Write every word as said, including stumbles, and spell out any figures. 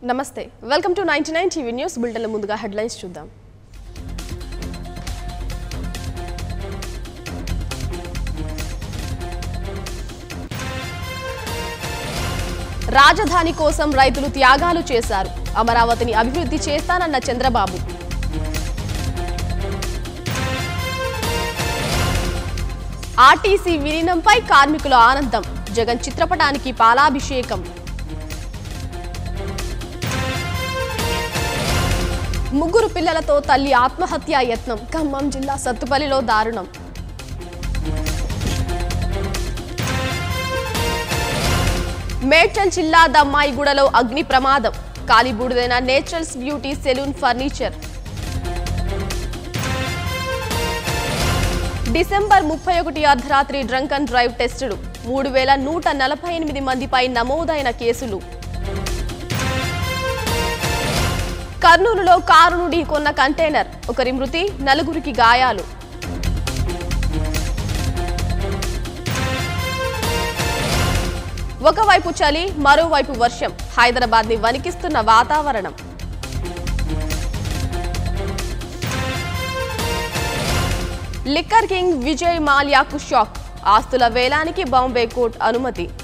నమస్తే welcome to ninety nine TV news bulletin ముందుగా headlines చూద్దాం. రాజధాని కోసం రైతులు త్యాగాలు చేశారు. అమరావతిని అభివృద్ధి చేస్తానన్న చంద్రబాబు. ఆర్టీసీ విలీనంపై కార్మికుల ఆనందం. జగన్ చిత్రపటానికి పాలాభిషేకం. ముగ్గురు పిల్లలతో తల్లి ఆత్మహత్యా యత్నం. ఖమ్మం జిల్లా సత్తుపల్లిలో దారుణం. మేడ్చల్ జిల్లా దమ్మాయిగూడలో అగ్ని ప్రమాదం. కాలిబూడిదైన naturals beauty salon furniture. December ముప్పై ఒకటి అర్ధరాత్రి డ్రంక్ అండ్ డ్రైవ్ టెస్టులు. మూడు వేల నూట నలభై ఎనిమిది మందిపై నమోదైన కేసులు. కర్నూలులో కారును ఢీకొన్న కంటైనర్. ఒకరి మృతి, నలుగురికి గాయాలు. ఒకవైపు చలి, మరోవైపు వర్షం. హైదరాబాద్ ని వణికిస్తున్న వాతావరణం. లిక్కర్ కింగ్ విజయ్ మాల్యాకు షాక్. ఆస్తుల వేలానికి బాంబే కోర్టు అనుమతి.